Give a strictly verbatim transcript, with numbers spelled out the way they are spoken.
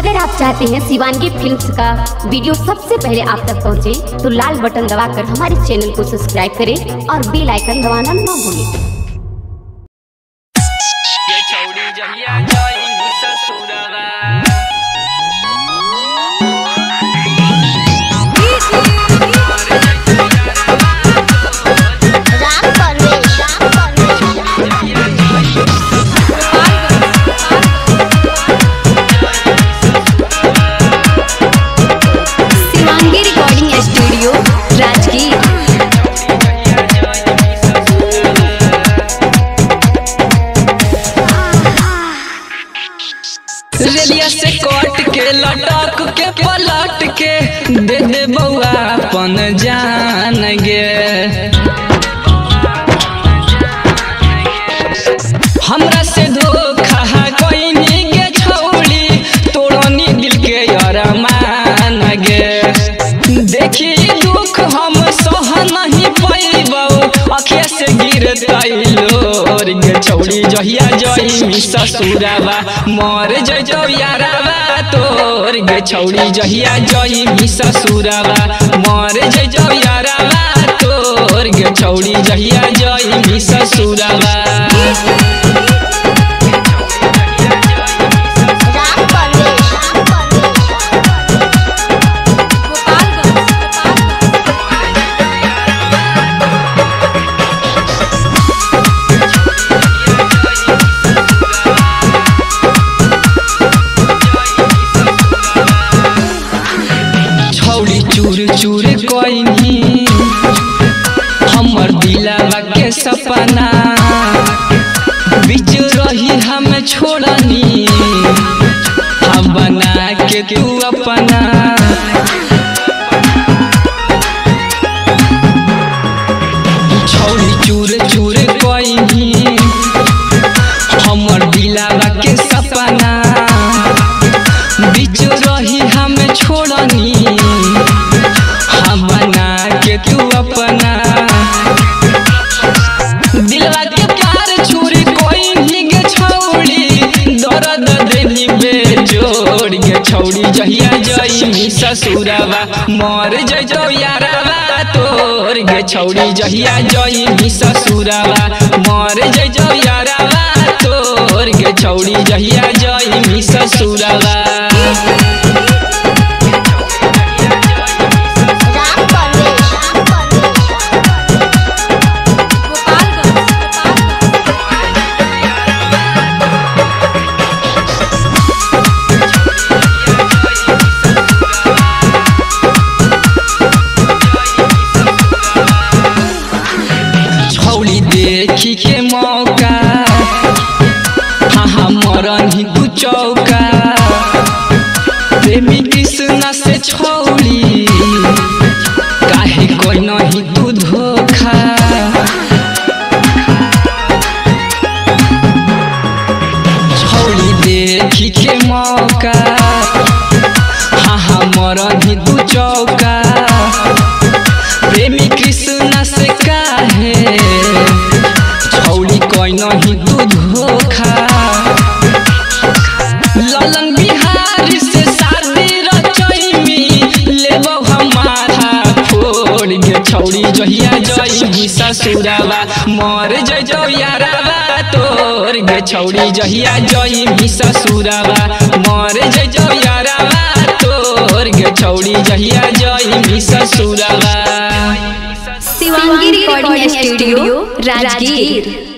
अगर आप चाहते हैं शिवांगी फिल्म्स का वीडियो सबसे पहले आप तक पहुंचे, तो लाल बटन दबाकर हमारे चैनल को सब्सक्राइब करें और बेल आइकन दबाना न भूलें। रेलिया से कट के लटक के पलट के दे दे बउआ अपन जान गे। हमरा से धोखा कोइनी के छौड़ी तोड़नी दिल के अरमान गे। देखी दुख हम सह नहीं पैबौ, अखिया से गिरतै लोर गे। छौड़ी जहिया जइमी ससुरावा मर जइतौ यारावा तोर गे। छौड़ी जहिया जइमी ससुरावा मर जइतौ यारावा तोर गे। छौड़ी जहिया जइमी ससुरावा चूर चूर कोइनी हमर दिलावा के सपना, बीच रही हम छोड़नी हम बना के तू अपना। छौड़ी चूर चूर कोइनी हमर दिलावा के सपना, बीच रही हम छोड़नी बना के तू अपना। दिलवा के प्यार छुरी कोई नहीं गे छौड़ी, दर्द देली बेजोड़ गे। छौड़ी जहिया जइमी ससुरावा मर जइतौ यारावा तोर गे। छौड़ी जहिया जइमी ससुरावा मर जइतौ यारावा तोर गे। छौड़ी जहिया जइमी ससुरावा देखी के मौका हाँ हाँ मरनी तू चौका। प्रेमी कृष्णा से छौड़ी काहे कोई नहीं तू धोखा। छौड़ी देखी के मौका हाँ हाँ मरनी तू चौका। प्रेमी कृष्णा से काहे छौड़ी कोई नहीं तू धोखा। ललन बिहारी से शादी रचैमी लेबौ हमारा फोड़ गे। छौड़ी जहिया जइमी ससुरावा मर जइतौ यारावा तोर गे। छौड़ी जहिया जइमी ससुरावा मर जइतौ यारावा तोर गे। छौड़ी जहिया जइमी ससुरावा। Shivangi recording studio Rajgir.